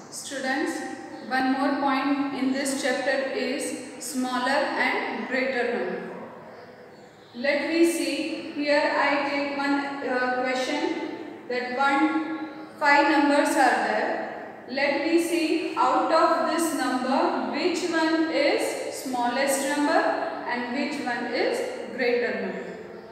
Students, one more point in this chapter is smaller and greater number. Let me see. Here I take one question that 5 numbers are there. Let me see out of this number which one is smallest number and which one is greater number.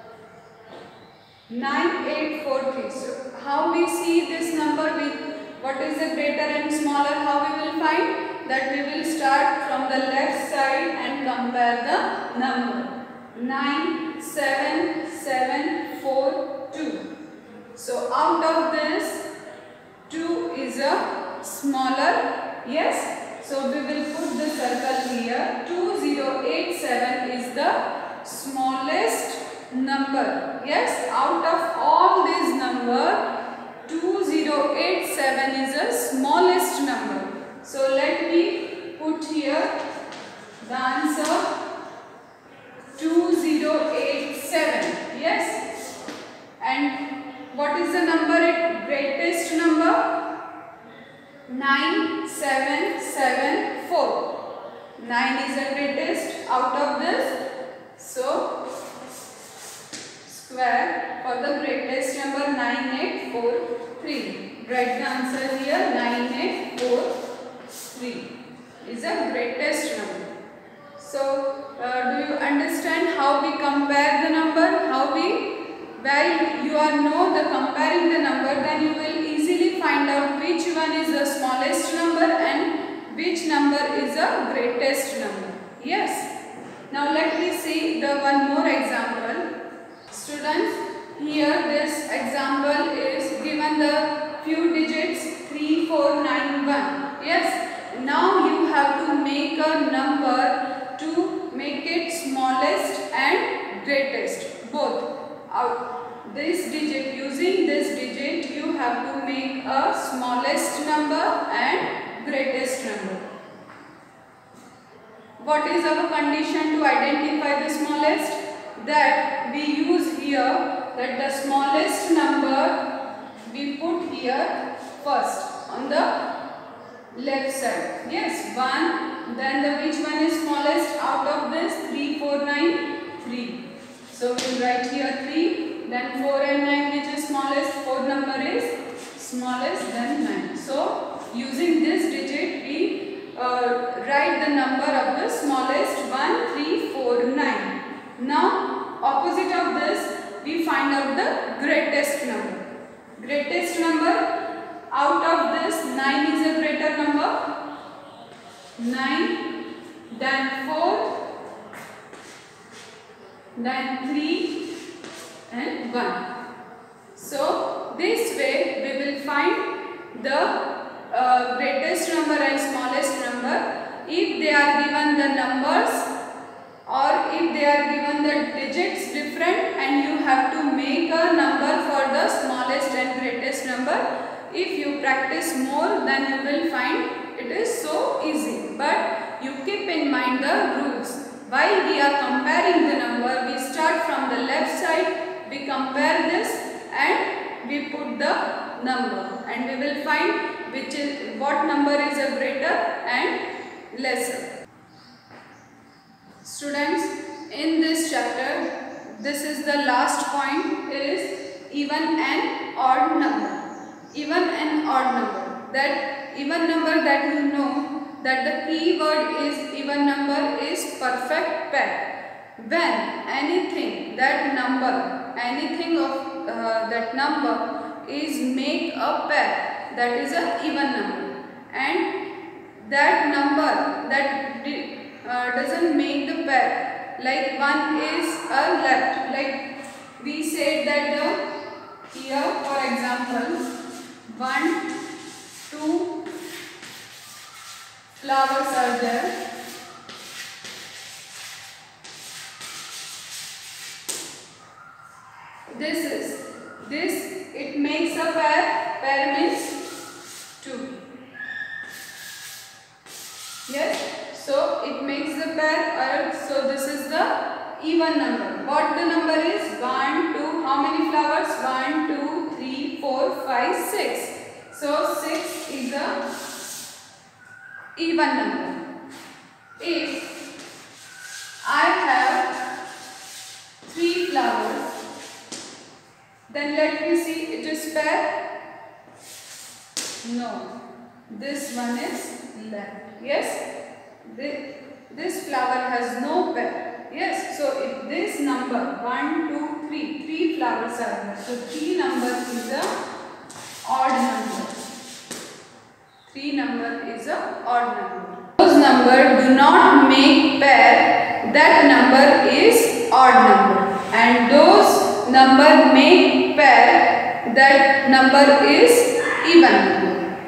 9843. So how we see this number? What is the greater and smaller? How we will find? That we will start from the left side and compare the number. 9, 7, 7, 4, 2. So out of this, 2 is a smaller. Yes. So we will put the circle here. 2087 is the smallest number. Yes, out of all these number, 2087 is the smallest number. So let me put here the answer 2087. Yes. And what is the number? Greatest number? 9774. 9 is the greatest out of this. So square for the greatest number 9843. Write the answer here. 9843 is the greatest number. So do you understand how we compare the number? While you know the comparing the number, then you will easily find out which one is the smallest number and which number is the greatest number. Yes. Now let me see the one more example. Students, here this example is given the few digits 3491. Yes. Now you have to make a number to make it smallest and greatest, both. This digit, using this digit, you have to make a smallest number and greatest number. What is our condition to identify the smallest? That we use here that the smallest number we put here first on the left side. Yes, 1. Then which one is smallest out of this? 3493. So we will write here 3. Then 4 and 9, which is smallest? 4 number is smallest than 9. So using this digit we write the number of the smallest 1349. Now opposite of this we find out the greatest number. Greatest number out of this 9 is a greater number. 9, then 4, then 3 and 1. So this way we will find the greatest number and smallest number if they are given the numbers or if they are given the digits different, and you have to make a number for the smallest and greatest number. If you practice more, then you will find it is so easy. But you keep in mind the rules. While we are comparing the number, we start from the left side, we compare this and we put the number, and we will find what number is a greater and lesser. Students, in this chapter, this is the last point, is even and odd number. Even and odd number. That even number, that you know that the key word is even number is perfect pair. When anything of that number is make a pair, that is a even number, and that number that doesn't make the pair, like one is a left, like we said that here for example 1, 2 flowers are there. It makes a pair means 2. Yes, so it makes the pair, so this is the even number. What the number is? 1, 2, how many flowers? 1, 2, 3, 4, 5, 6. So 6 is a even number. If I have 3 flowers, then let me see, it is pair? No. This one is left. Yes? This flower has no pair. Yes? So if this number 1, 2, 3, 3 flowers are there. So 3 number is a odd number. 3 number is a odd number. Those number do not make pair, that number is odd number. And those number make pair, that number is even number.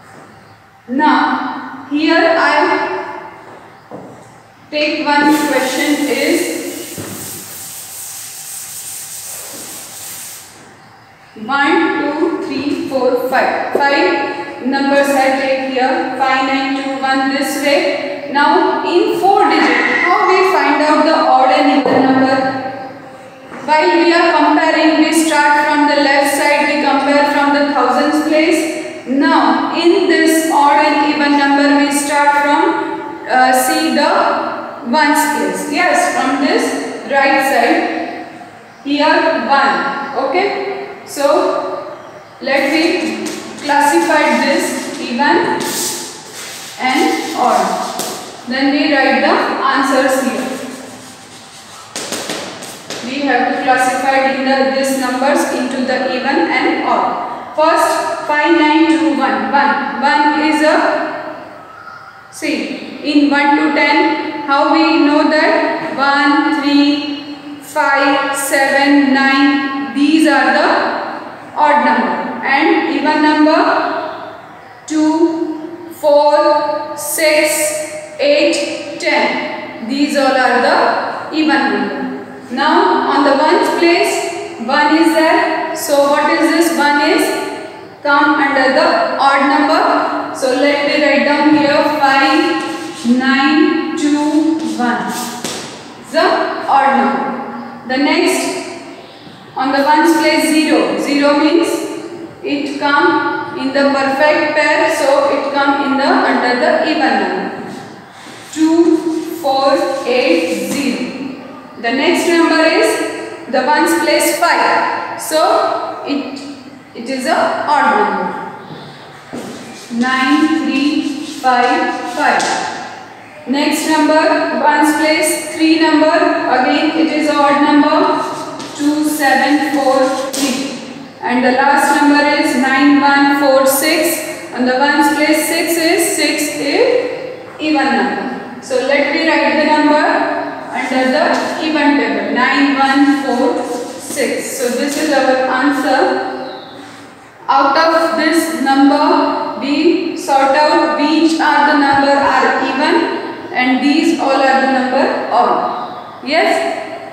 Now here I take one question is 1, 2, 3, 4, 5. 5 numbers I take here, 5, 9, 2, 1 this way. Now in 4 digit, how we find out the odd and even number? While we are comparing, we start from the left side, we compare from the thousands place. Now in this odd and even number, we start from see the ones place. Yes, from this right side, here 1. Okay, so let me classify this even and odd. Then we write the answers here. We have to classify these numbers into the even and odd. First 5, 9, 2, 1. 1 is a, see, in 1 to 10, how we know that? 1, 3, 5, 7, 9. These are the odd number. And even number 2, 4, 6, 8, 10. These all are the even number. Now on the ones place, 1 is there. So what is this? 1 is come under the odd number. So let me write down here 5, 9, 2, 1. The odd number. The next on the ones place 0. 0 means it come in the perfect pair. So it come in the under the even number. 2, 4, 8, 0. The next number is the ones place 5. So it is a odd number. 9, 3, 5, 5. Next number ones place 3 number. Again it is a odd number. 2, 7, 4, 3. And the last number is 9, 1, 4, 6. And the ones place 6 is even number. So let me write the number under the even table. 9, 1, 4, 6. So this is our answer. Out of this number, we sort out which are the number are even and these all are the number odd. Yes?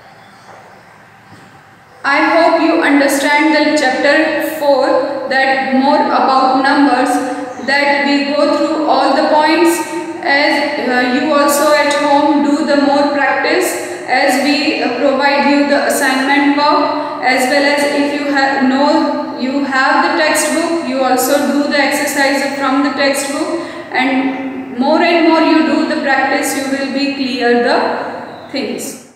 I hope you understand the chapter 4, that more about numbers, that we go through all the points. As you also at home do the more practice, as we provide you the assignment work, as well as if you you have the textbook, you also do the exercise from the textbook, and more you do the practice, you will be clear the things.